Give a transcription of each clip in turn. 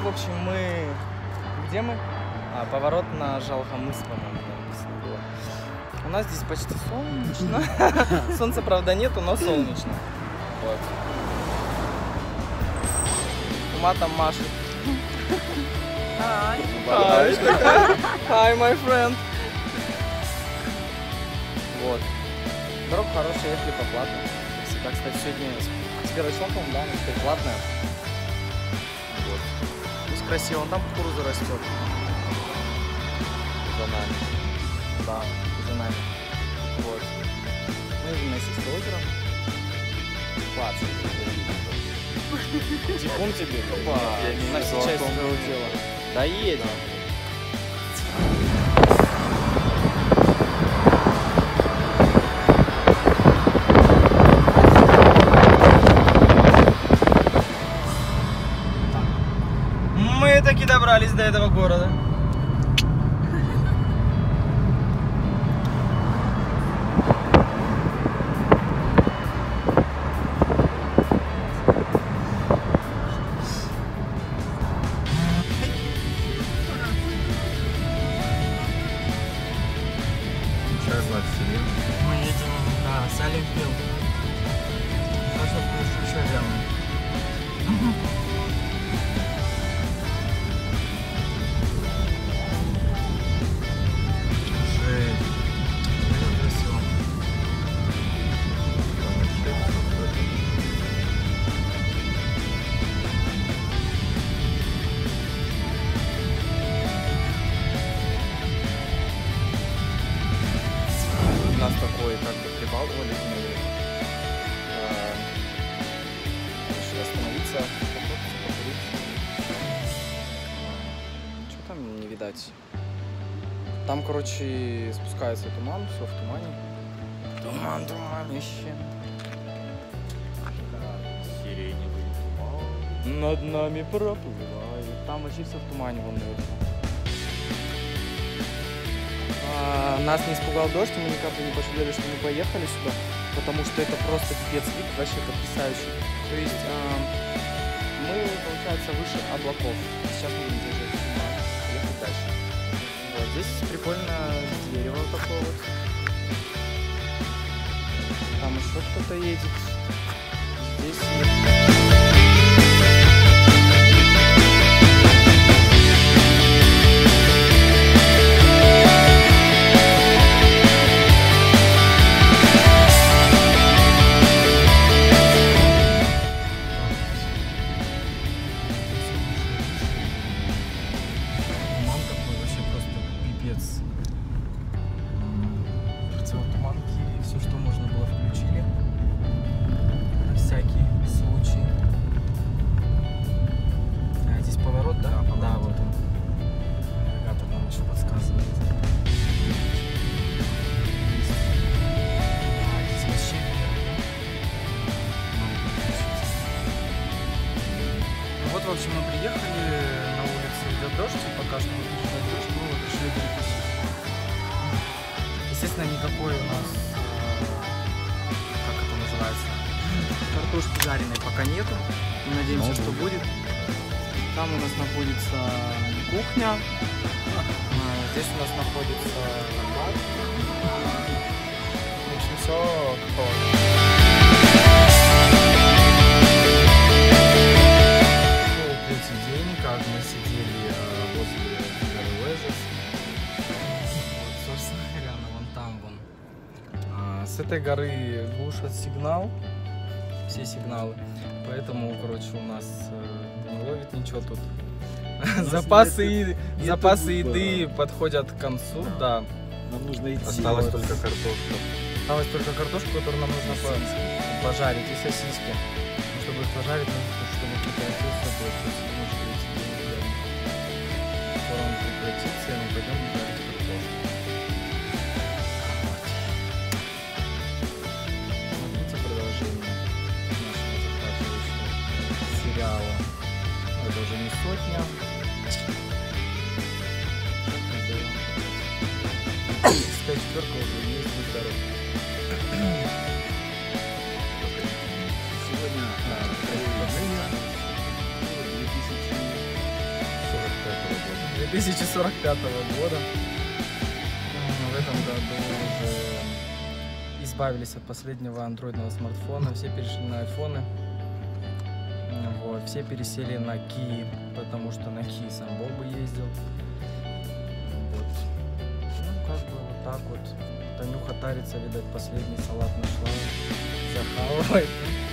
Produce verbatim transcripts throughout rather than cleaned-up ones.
в общем, мы... Где мы? А, поворот на Жалхамыс, по-моему, там было. У нас здесь почти солнечно. Солнца, правда, нету, но солнечно. Вот. Ума там машет. Hi. Hi, Hi, my friend. Вот. Дорога хорошая, ехали по платной. Всегда, кстати, сегодня с первой числа, по-моему, да, она теперь платная. Вот. Здесь красиво, вон там кукуруза растет. За нами. Да, за нами. Вот. Мы вместе с озером. Классно. Типун тебе, опа, на все части своего дела. Да едем. Мы таки добрались до этого города. Мы едем, да, с Олимпио. Хорошо, что еще рядом. Жесть. Это красиво. У нас такой как бы привал, мы решили остановиться, покурить. Что там не видать? Там, короче, спускается туман, все в тумане. Туман, туманище. Сиреневый туман над нами проплывает. Там вообще все в тумане, вон наверху. А, нас не испугал дождь, мы никак не пожалели, что мы поехали сюда, потому что это просто пипец вид, вообще потрясающий. То есть а, мы, получается, выше облаков. Сейчас мы будем заезжать в туман, ехать дальше. Вот, здесь прикольно дерево такое вот. Там еще кто-то едет. Здесь... Противотуманки, все, что можно было, включили. На всякий случай. А, здесь поворот, да? Да, да, вот он. Навигатор нам еще подсказывает. А, здесь вообще вверх, ну вот, в общем, мы приехали, на улице идет дождь, и пока что мы идет дождь, мы вот решили перекусить. Естественно, никакой у нас, как это называется, картошки жареной пока нету. Мы надеемся, что будет. Там у нас находится кухня. Здесь у нас находится бар. В общем, все как третий день, как мы сидели возле Фигаро-Уэзес. Вот, собственно говоря, вон там вон. А, с этой горы глушат сигнал, все сигналы. Поэтому, короче, у нас э, не ловит ничего тут. Запасы, еды, запасы еды подходят к концу, да. Нам нужно идти. Осталась только картошка. Осталась только картошка, которую нам нужно по пожарить, и сосиски. Но чтобы их пожарить, нужно, чтобы прекратился процесс. Может быть, скоро он прекратится, и мы пойдем жарить картошку. Смотрите продолжение нашего захватывающего сериала. Это уже не сотня. Четверка уже есть, будь здоров. Сегодня две тысячи тысячи сорок пятого года. В этом году уже избавились от последнего андроидного смартфона, все перешли на айфоны. Вот, все пересели на Ки, потому что на Ки сам Бог бы ездил. Вот. Ну, как бы вот так вот. Танюха тарится, видать, последний салат нашла. Захавывает.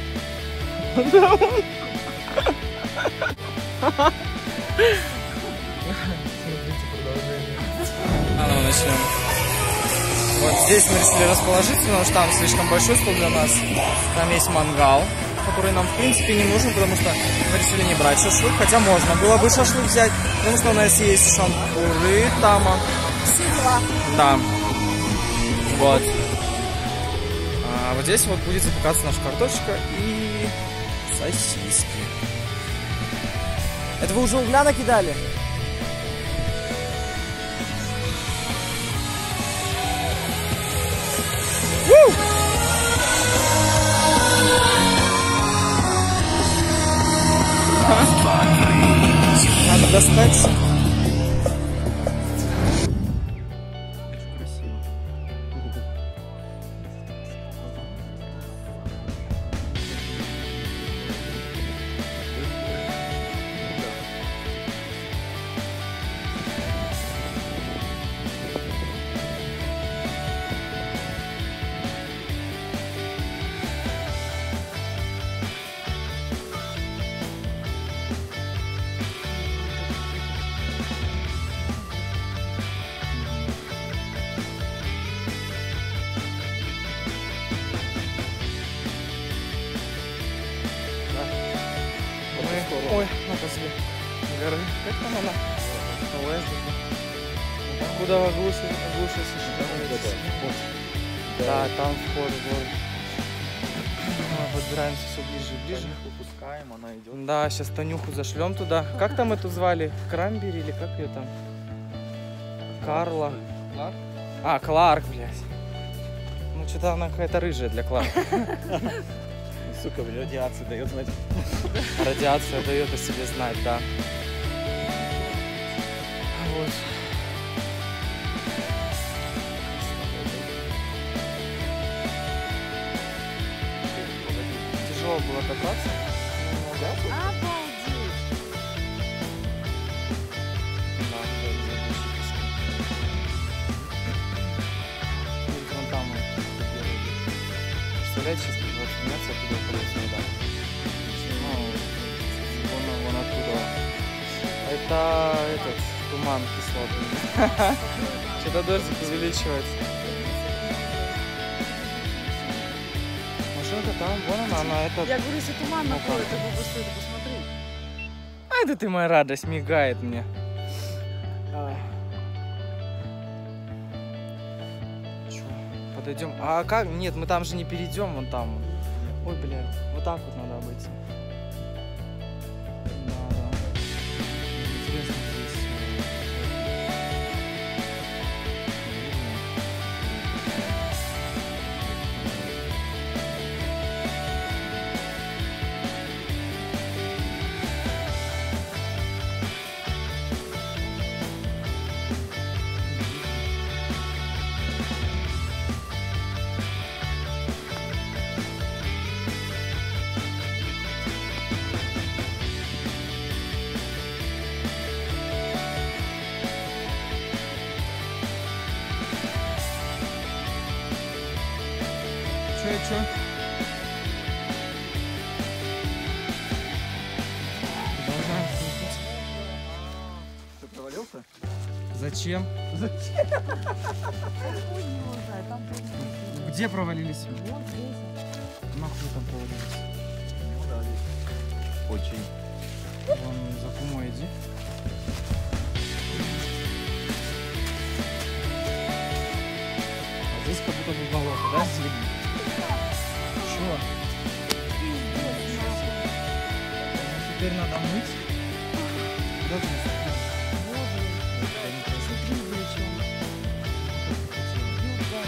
Смотрите продолжение. А ну начнем. Вот здесь мы решили расположиться, потому что там слишком большой стол для нас. Там есть мангал, который нам в принципе не нужен, потому что мы решили не брать шашлык. Хотя можно было бы шашлык взять, потому что у нас есть шампуры, тама. Да. Вот. А вот здесь вот будет запекаться наша картошечка и сосиски. Это вы уже угля накидали? Надо достать. Ой, ну после горы. Как там она? Куда оглуши, оглушился? Да, там вход в город. Подбираемся все ближе и ближе. Танюху пускаем, она идет. Да, сейчас Танюху зашлем туда. Как там эту звали? Крамбери или как ее там? Карла. Кларк? А, Кларк, блядь. Ну, что-то она какая-то рыжая для Кларка. Сука, радиация дает знать. Радиация дает о себе знать, да. Вот. Тяжело было кататься. Обалдеть! Да, вон там он делает. Представляете, сейчас как подняться оттуда уходить не дам. Ну, вон, вон оттуда. Это этот туман кислотный. Что-то дождик увеличивается. Машинка там, вон она, она это. Я говорю, если туман накроет, ты бы быстрее посмотри. А это ты моя радость, мигает мне. Ай. Чё, подойдем? А как? Нет, мы там же не перейдем, вон там. Ой, бля, вот так вот надо обойти. Да, да. Интересно здесь. Чё, чё? Продолжаем смотреть. Ты провалился? Зачем? Зачем? Хуй его знает, там будет. Где провалились? Вот здесь. Нахуй там провалились? Ну да, здесь. Очень. Вон за кумой иди. А здесь как будто бы болото, да? Чё? Пиздец, нахуй. Теперь надо мыть. Куда ты нас отправил? Вот, блин. Я не красиво. Смотри, блин, чё он. Ну, да,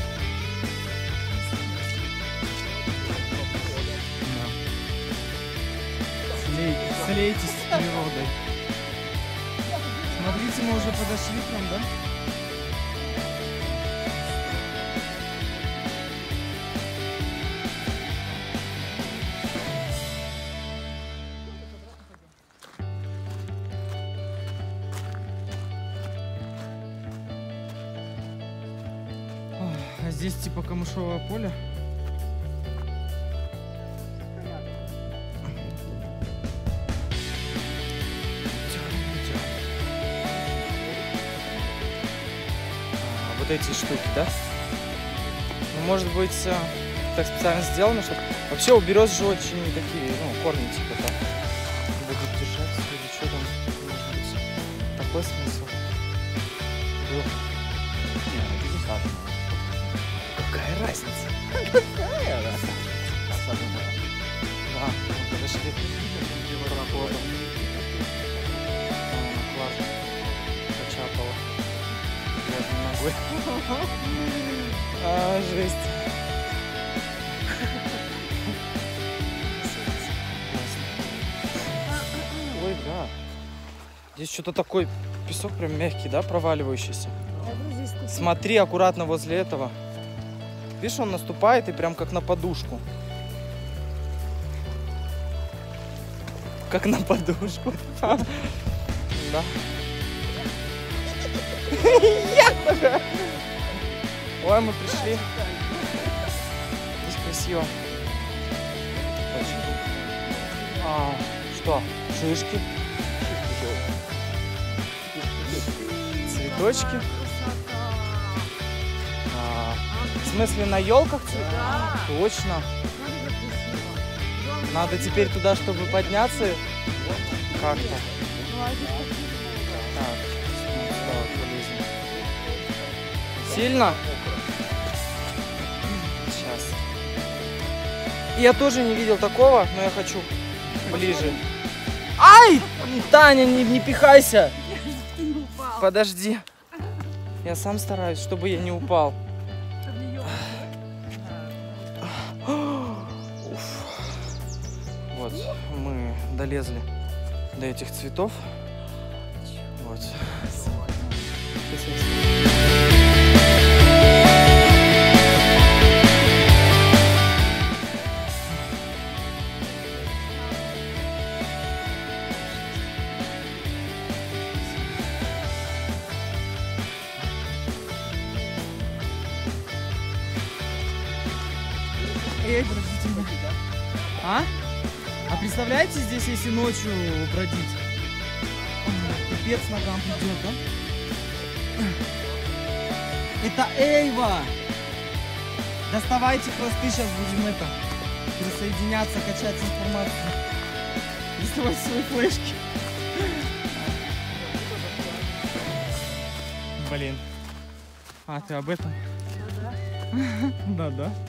Да. слеетесь с природой. Смотрите, мы уже подошли к нам, да? А здесь типа камышовое поле. А, вот эти штуки, да? Ну, может быть, так специально сделано, чтобы... Вообще у берез же очень такие, ну, корни типа так будут держаться или что там, может быть, такой смысл был. Какая разница? Какая разница? Да, мы подошли к пароходу. Она классно почапала грязной ногой. А, жесть. Ой, да. Здесь что-то такой песок прям мягкий, да, проваливающийся. Смотри аккуратно возле этого. Видишь, он наступает и прям как на подушку. Как на подушку. Да. Ой, мы пришли. Здесь красиво. А, что? Шишки? Цветочки? А, в смысле, на елках цветы? Да. Точно. Надо теперь туда, чтобы подняться как-то. Так, сюда полезем. Сильно? Сейчас. Я тоже не видел такого, но я хочу ближе. Ай! Таня, не, не пихайся! Подожди. Я сам стараюсь, чтобы я не упал. Вот, мы долезли до этих цветов. Вот. Эй, подождите меня. А? А представляете, здесь если ночью бродить? Пипец ногам придет, да? Это Эйва! Доставайте хвосты, сейчас будем это присоединяться, качать информацию. Доставайте свои флешки. Блин. А, ты об этом? Да-да.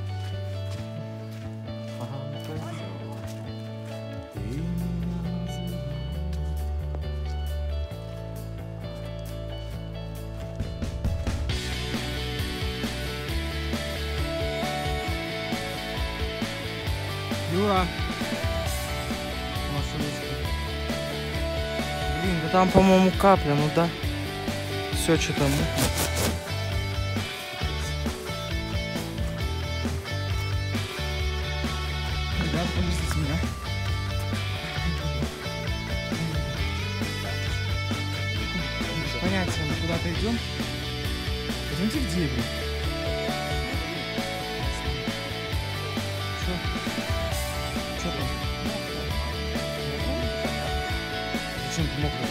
Юра. Блин, да там, по-моему, капля, ну да. Все, что там. Ребят, подождите меня. Без понятия, мы куда-то идем. Пойдемте в дебри. Что там? Зачем ты мокрый?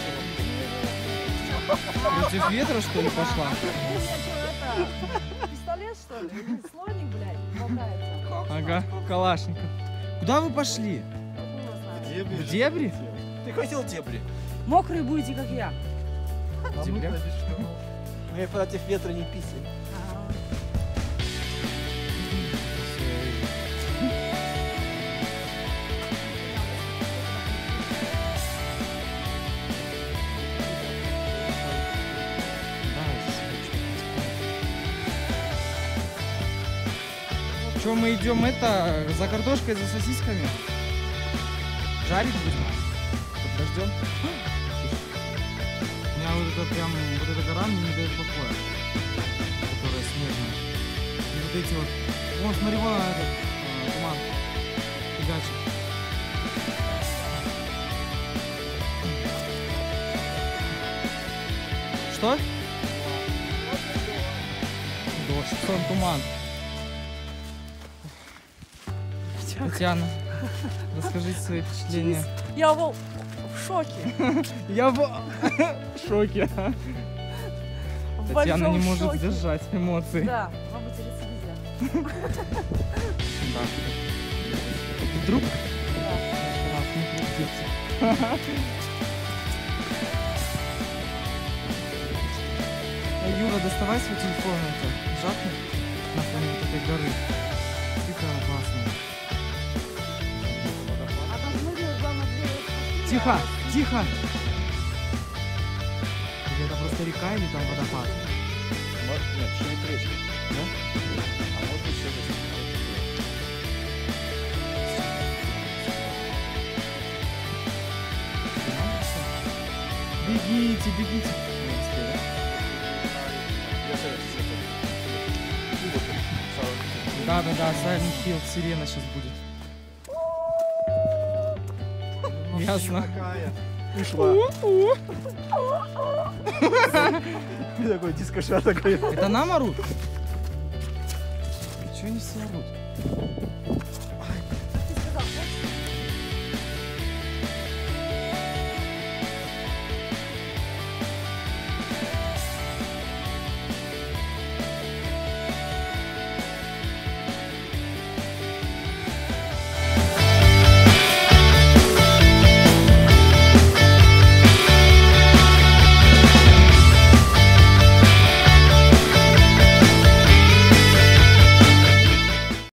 Против ветра, что ли, пошла? Пистолет, что ли? Или слоник, блядь, болтается? Ага, Калашников. Куда вы пошли? В дебри? Ты хотел дебри? Мокрые будете, как я. В дебрях? Мы против ветра не писали. Что, мы идем это за картошкой, за сосисками? Жарить будем? подождем. У меня вот это прям, вот эта гора мне не дает покоя. Которая снежная. И вот эти вот... Вон, смотри, вон этот э, туман. Фигачит. Что? Дождь. Сон, туман. Татьяна, расскажите свои впечатления. Я был в шоке. Я в шоке. В Татьяна не большом может шоке. сдержать эмоции. Да, вам интересно нельзя. Да. Вдруг? Юра, доставай свой телефон, это жахни на фоне вот этой горы. Тихо, классно. А там смотри, главное, две... Тихо, тихо! Или это просто река, или там водопад? Может, нет, еще не речка. Да? А может быть, еще здесь. Бегите, бегите. Да, да, да, Silent Hill, сирена сейчас будет. Ясно. Такая. Ушла. И такой дискошар такой. Это нам орут? Чего они все орут?